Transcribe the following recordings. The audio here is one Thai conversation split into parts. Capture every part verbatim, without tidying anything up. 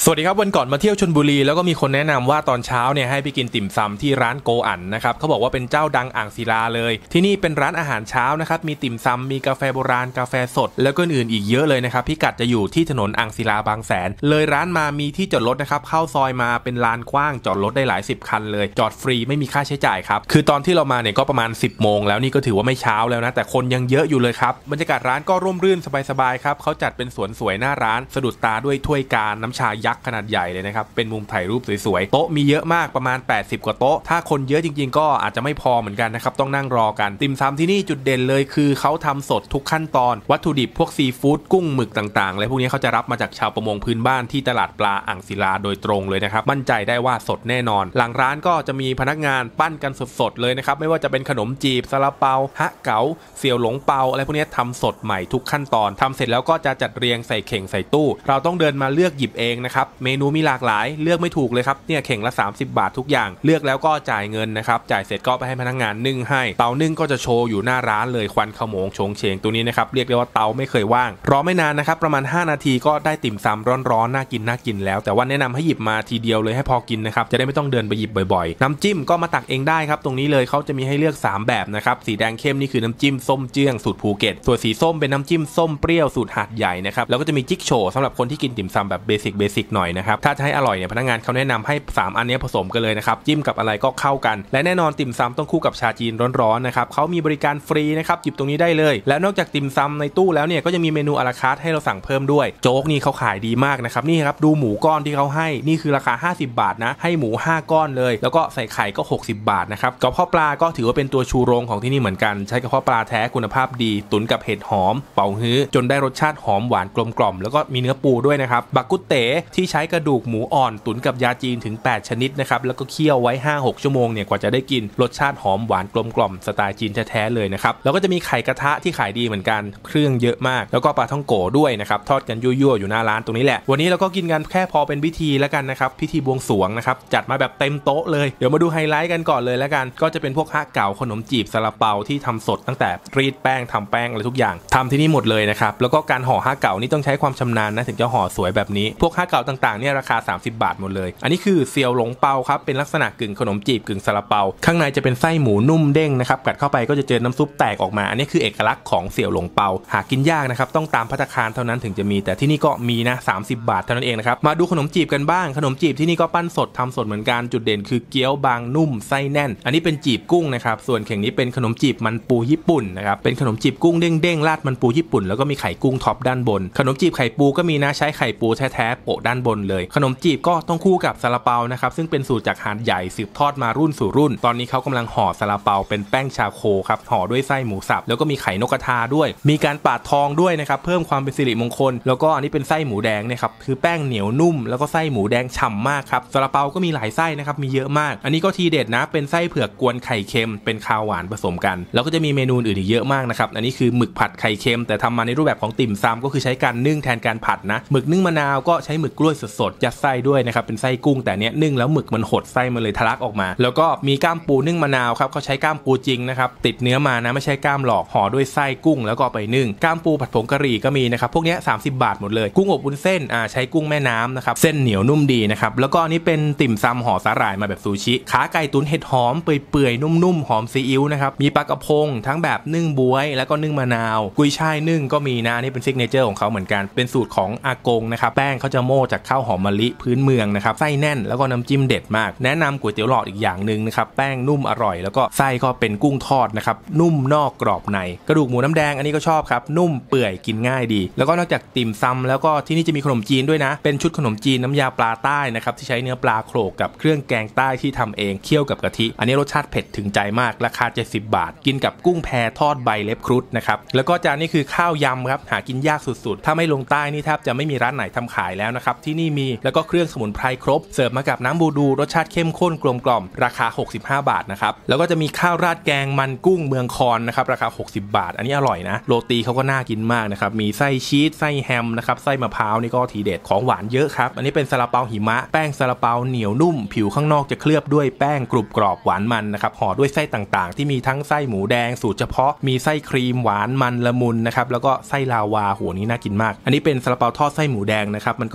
สวัสดีครับวันก่อนมาเที่ยวชลบุรีแล้วก็มีคนแนะนำว่าตอนเช้าเนี่ยให้ไปกินติ่มซำที่ร้านโกอั๋นนะครับเขาบอกว่าเป็นเจ้าดังอ่างศิลาเลยที่นี่เป็นร้านอาหารเช้านะครับมีติ่มซำมีกาแฟโบราณกาแฟสดแล้วก็อื่นอีกเยอะเลยนะครับพิกัดจะอยู่ที่ถนนอ่างศิลาบางแสนเลยร้านมามีที่จอดรถนะครับเข้าซอยมาเป็นลานกว้างจอดรถได้หลายสิบคันเลยจอดฟรีไม่มีค่าใช้จ่ายครับคือตอนที่เรามาเนี่ยก็ประมาณสิบโมงแล้วนี่ก็ถือว่าไม่เช้าแล้วนะแต่คนยังเยอะอยู่เลยครับบรรยากาศร้านก็ร่มรื่นสบายๆครับเขาจัดเป็นสวนสวยหน้าร้านสะดุดตาด้วยถ้วยกาน้ำชายักษ์ขนาดใหญ่เลยนะครับเป็นมุมถ่ายรูปสวยๆโต๊ะมีเยอะมากประมาณแปดสิบกว่าโต๊ะถ้าคนเยอะจริงๆก็อาจจะไม่พอเหมือนกันนะครับต้องนั่งรอกันติ่มซำที่นี่จุดเด่นเลยคือเขาทำสดทุกขั้นตอนวัตถุดิบพวกซีฟู้ดกุ้งหมึกต่างๆและพวกนี้เขาจะรับมาจากชาวประมงพื้นบ้านที่ตลาดปลาอ่างศิลาโดยตรงเลยนะครับมั่นใจได้ว่าสดแน่นอนหลังร้านก็จะมีพนักงานปั้นกันสดๆเลยนะครับไม่ว่าจะเป็นขนมจีบซาลาเปาฮะเก๋าเสี่ยวหลงเปาอะไรพวกนี้ทำสดใหม่ทุกขั้นตอนทำเสร็จแล้วก็จะจัดเรียงใส่เข่งใส่ตู้เราต้องเดินมาเลือกหยิบเองนะครับเมนูมีหลากหลายเลือกไม่ถูกเลยครับเนี่ยเข่งละสามสิบบาททุกอย่างเลือกแล้วก็จ่ายเงินนะครับจ่ายเสร็จก็ไปให้พนักงานนึ่งให้เตานึ่งก็จะโชว์อยู่หน้าร้านเลยควันขโมงโชงเชงตัวนี้นะครับเรียกได้ว่าเตาไม่เคยว่างรอไม่นานนะครับประมาณห้านาทีก็ได้ติ่มซำร้อนๆน่ากินน่ากินแล้วแต่ว่าแนะนำให้หยิบมาทีเดียวเลยให้พอกินนะครับจะได้ไม่ต้องเดินไปหยิบบ่อยๆน้ำจิ้มก็มาตักเองได้ครับตรงนี้เลยเขาจะมีให้เลือกสามแบบนะครับสีแดงเข้มนี่คือน้ำจิ้มส้มเจื้องสูตรภูเก็ตส่วนสีส้มเป็นน้ำจิ้มส้มเปรี้ยวสูตรหาดใหญ่นะครับแล้วก็จะมีจิ๊กโฉสำหรับคนที่กินติ่มซำแบบเบสิกเบสิกหน่อยนะครับถ้าจะให้อร่อยเนี่ยพนักงานเขาแนะนำให้สามอันนี้ผสมกันเลยนะครับจิ้มกับอะไรก็เข้ากันและแน่นอนติ่มซำต้องคู่กับชาจีนร้อนๆนะครับเขามีบริการฟรีนะครับหยิบตรงนี้ได้เลยแล้วนอกจากติ่มซำในตู้แล้วเนี่ยก็จะมีเมนูอะลาคาร์ทให้เราสั่งเพิ่มด้วยโจ๊กนี่เขาขายดีมากนะครับนี่ครับดูหมูก้อนที่เขาให้นี่คือราคาห้าสิบบาทนะให้หมูห้าก้อนเลยแล้วก็ใส่ไข่ก็หกสิบบาทนะครับกระเพาะปลาก็ถือว่าเป็นตัวชูโรงของที่นี่เหมือนกันใช้กระเพาะปลาแท้คุณภาพดีตุ๋นกับเห็ดหอมเป่าฮื้อจนได้รสชาติหอมหวานกลมกล่อมแล้วก็มีเนื้อปูด้วยนะครับบักกุเต๋ที่ใช้กระดูกหมูอ่อนตุ๋นกับยาจีนถึงแปดชนิดนะครับแล้วก็เคี่ยวไว้ ห้าหก ชั่วโมงเนี่ยกว่าจะได้กินรสชาติหอมหวานกลมกล่อมสไตล์จีนแท้ๆเลยนะครับแล้วก็จะมีไข่กระทะที่ขายดีเหมือนกันเครื่องเยอะมากแล้วก็ปลาท่องโกด้วยนะครับทอดกันยั่วๆอยู่หน้าร้านตรงนี้แหละวันนี้เราก็กินกันแค่พอเป็นพิธีแล้วกันนะครับพิธีบวงสรวงนะครับจัดมาแบบเต็มโต๊ะเลยเดี๋ยวมาดูไฮไลท์กันก่อนเลยแล้วกันก็จะเป็นพวกฮะเก๋าขนมจีบซาลาเปาที่ทำสดตั้งแต่รีดแป้งทำแป้งอะไรทุกอย่างทำที่นี่หมดเลยนะครับแล้วก็การห่อฮะเก๋านี่ต้องใช้ความชำนาญนะถึงจะห่อสวยแบบนี้พวกฮะเก๋าต่างๆเนี่ยราคาสามสิบบาทหมดเลยอันนี้คือเสี่ยวหลงเปาครับเป็นลักษณะกึ่งขนมจีบกึ่งซาลาเปาข้างในจะเป็นไส้หมูนุ่มเด้งนะครับกัดเข้าไปก็จะเจอน้ำซุปแตกออกมาอันนี้คือเอกลักษณ์ของเสี่ยวหลงเปาหากินยากนะครับต้องตามภัตตาคารเท่านั้นถึงจะมีแต่ที่นี่ก็มีนะสามสิบบาทเท่านั้นเองนะครับมาดูขนมจีบกันบ้างขนมจีบที่นี่ก็ปั้นสดทำสดเหมือนกันจุดเด่นคือเกี๊ยวบางนุ่มไส้แน่นอันนี้เป็นจีบกุ้งนะครับส่วนเข่งนี้เป็นขนมจีบมันปูญี่ปุ่นนะครับเป็นขนมจีบกุ้งเด้งๆราดมันปูญี่ปุ่นแล้วก็มีไข่กุ้งท็อปด้านบนขนมจีบไข่ปูก็มีนะใช้ไข่ปูแท้ๆโปะด้านบนเลยขนมจีบก็ต้องคู่กับซาลาเปานะครับซึ่งเป็นสูตรจากหาดใหญ่สืบทอดมารุ่นสู่รุ่นตอนนี้เขากำลังห่อซาลาเปาเป็นแป้งชาโคครับห่อด้วยไส้หมูสับแล้วก็มีไข่นกกระทาด้วยมีการปาดทองด้วยนะครับเพิ่มความเป็นสิริมงคลแล้วก็อันนี้เป็นไส้หมูแดงเนี่ยครับคือแป้งเหนียวนุ่มแล้วก็ไส้หมูแดงฉ่ำมากครับซาลาเปาก็มีหลายไส้นะครับมีเยอะมากอันนี้ก็ทีเด็ดนะเป็นไส้เผือกกวนไข่เค็มเป็นคาวหวานผสมกันแล้วก็จะมีเมนูอื่นอีกเยอะมากนะครับอันนี้คือหมึกผัดไข่เค็มแต่ทำมาในรูปแบบของติ่มซำก็คือใช้การนึ่งแทนการผัดนะหมึกนึ่งมะนาวก็ใช้หมึกกล้วยสดๆยัดไส้ด้วยนะครับเป็นไส้กุ้งแต่เนี้ยนึ่งแล้วหมึกมันหดไส้มันเลยทะลักออกมาแล้วก็มีก้ามปูนึ่งมะนาวครับเขาใช้ก้ามปูจริงนะครับติดเนื้อมานะไม่ใช่ก้ามหลอกห่อด้วยไส้กุ้งแล้วก็ไปนึ่งก้ามปูผัดผงกะหรี่ก็มีนะครับพวกเนี้ยสามสิบบาทหมดเลยกุ้งอบวุ้นเส้นอ่าใช้กุ้งแม่น้ำนะครับเส้นเหนียวนุ่มดีนะครับแล้วก็นี่เป็นติ่มซำห่อสาหร่ายมาแบบซูชิขาไก่ตุ๋นเห็ดหอมเปื่อยๆนุ่มๆหอมซีอิ๊วนะครับมีปลากระพงทั้งแบบนึ่งบ๊วยแล้วก็นึ่งมะนาวกุยช่ายนึ่งก็มีนะนี่เป็นซิกเนเจอร์ของเขาเหมือนกันเป็นสูตรของอากงนะครับแป้งเขาจะโม่จากข้าวหอมมะลิพื้นเมืองนะครับไส้แน่นแล้วก็น้ำจิ้มเด็ดมากแนะนำก๋วยเตี๋ยวหลอดอีกอย่างนึงนะครับแป้งนุ่มอร่อยแล้วก็ไส้ก็เป็นกุ้งทอดนะครับนุ่มนอกกรอบในกระดูกหมูน้ำแดงอันนี้ก็ชอบครับนุ่มเปื่อยกินง่ายดีแล้วก็นอกจากติ่มซำแล้วก็ที่นี่จะมีขนมจีนด้วยนะเป็นชุดขนมจีนน้ำยาปลาใต้นะครับที่ใช้เนื้อปลาโขลกกับเครื่องแกงใต้ที่ทำเองเคี่ยวกับกะทิอันนี้รสชาติเผ็ดถึงใจมากราคาเจ็ดสิบบาทกินกับกุ้งแพทอดใบเล็บครุฑนะครับแล้วก็จานนี้คือข้าวยำครับหากินยากสุดๆถ้าไม่ลงใต้นี่แทบจะไม่มีร้านไหนทำขายแล้วนะครับที่นี่มีแล้วก็เครื่องสมุนไพรครบเสิร์ฟมากับน้ำบูดูรสชาติเข้มข้นกลมกล่อมราคาหกสิบห้าบาทนะครับแล้วก็จะมีข้าวราดแกงมันกุ้งเมืองคอนนะครับราคาหกสิบบาทอันนี้อร่อยนะโรตีเขาก็น่ากินมากนะครับมีไส้ชีสไส้แฮมนะครับไส้มะพร้าวนี่ก็ทีเด็ดของหวานเยอะครับอันนี้เป็นซาลาเปาหิมะแป้งซาลาเปาเหนียวนุ่มผิวข้างนอกจะเคลือบด้วยแป้งกรุบกรอบหวานมันนะครับห่อด้วยไส้ต่างๆที่มีทั้งไส้หมูแดงสูตรเฉพาะมีไส้ครีมหวานมันละมุนนะครับแล้วก็ไส้ลาวาหัวนี้น่ากินมากอันนี้เป็นซาลาเปาทอดไส้หมูแดงนะครับมันก็จะกรอบ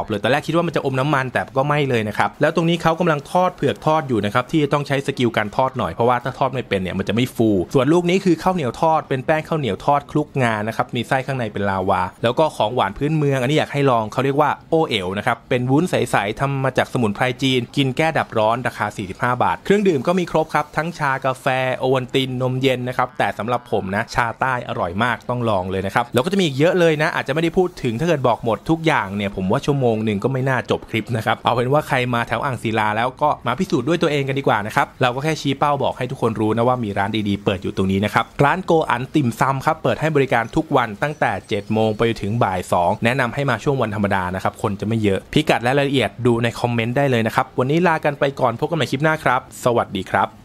อบเลยตอนแรกคิดว่ามันจะอมน้ำมันแต่ก็ไม่เลยนะครับแล้วตรงนี้เขากำลังทอดเผือกทอดอยู่นะครับที่ต้องใช้สกิลการทอดหน่อยเพราะว่าถ้าทอดไม่เป็นเนี่ยมันจะไม่ฟูส่วนลูกนี้คือข้าวเหนียวทอดเป็นแป้งข้าวเหนียวทอดคลุกงานะครับมีไส้ข้างในเป็นลาวาแล้วก็ของหวานพื้นเมืองอันนี้อยากให้ลองเขาเรียกว่าโอเอ๋วนะครับเป็นวุ้นใสๆทำมาจากสมุนไพรจีนกินแก้ดับร้อนราคาสี่สิบห้าบาทเครื่องดื่มก็มีครบครับทั้งชากาแฟโอวัลตินนมเย็นนะครับแต่สำหรับผมนะชาใต้อร่อยมากต้องลองเลยนะครับแล้วก็จะมีอีกเยอะเลยนะอาจจะไม่ได้พูดถึงถ้าเกิดบอกหมดทุกอย่างเนี่ยผมว่าชั่วโมงหนึ่งก็ไม่น่าจบคลิปนะครับเอาเป็นว่าใครมาแถวอ่างศิลาแล้วก็มาพิสูจน์ด้วยตัวเองกันดีกว่านะครับเราก็แค่ชี้เป้าบอกให้ทุกคนรู้นะว่ามีร้านดีๆเปิดอยู่ตรงนี้นะครับร้านโกอันติ่มซำครับเปิดให้บริการทุกวันตั้งแต่เจ็ดโมงไปถึงบ่ายสองแนะนำให้มาช่วงวันธรรมดานะครับคนจะไม่เยอะพิกัดและรายละเอียดดูในคอมเมนต์ได้เลยนะครับวันนี้ลากันไปก่อนพบกันใหม่คลิปหน้าครับสวัสดีครับ